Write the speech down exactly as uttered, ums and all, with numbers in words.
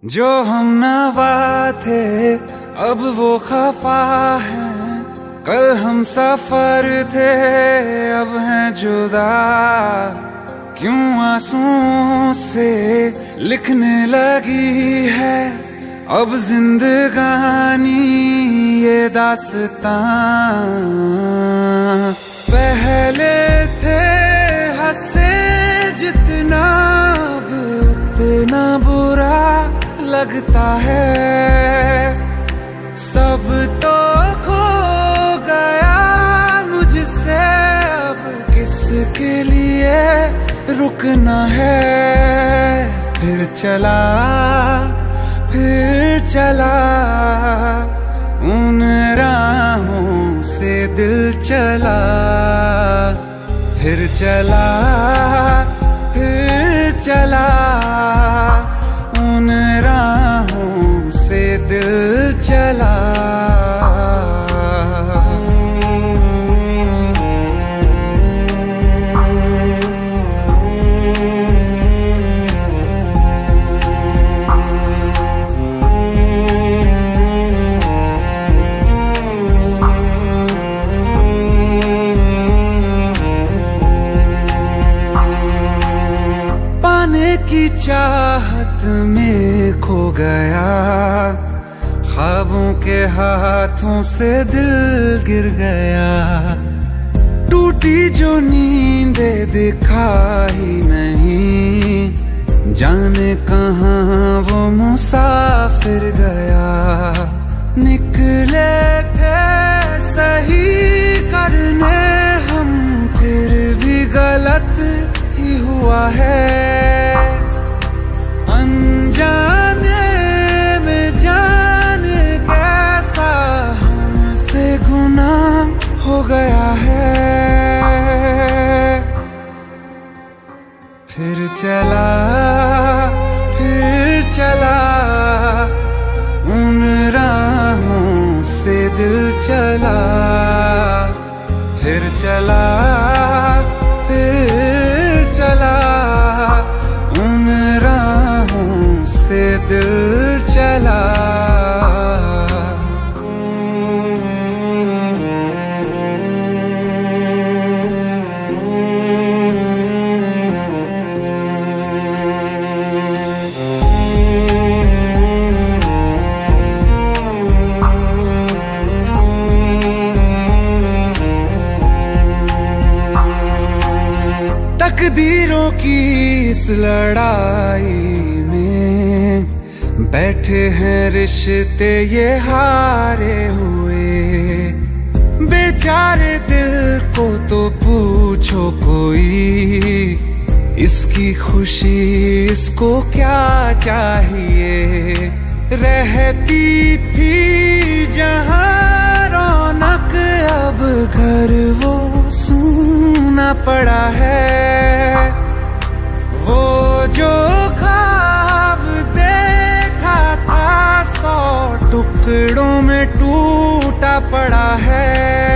जो हम नवा थे अब वो खफा है, कल हम सफर थे अब हैं जुदा। क्यों आंसुओं से लिखने लगी है अब जिंदगानी ये दास्तां। पहले थे हंसे जितना अब उतना बुरा लगता है। सब तो खो गया मुझसे अब किसके लिए रुकना है। फिर चला फिर चला उन राहों से दिल चला। फिर चला फिर चला उन राहों से दिल चला। पाने की चाहत में खो गया, ख्वाबों के हाथों से दिल गिर गया। टूटी जो नींदे दिखा ही नहीं, जाने कहाँ वो मुसाफिर गया। निकले थे सही करने हम, फिर भी गलत ही हुआ है। अनजाने में जाने कैसा हमसे गुनाह हो गया है। फिर चला फिर चला उन राहों से दिल चला। फिर चला फिर चला उन राहों से दिल चला। तकदीरों की इस लड़ाई में बैठे हैं रिश्ते ये हारे हुए। बेचारे दिल को तो पूछो कोई, इसकी खुशी इसको क्या चाहिए। रहती थी जहां रौनक अब घर वो सूना पड़ा है। वो जो ख्वाब देखा था सौ टुकड़ों में टूटा पड़ा है।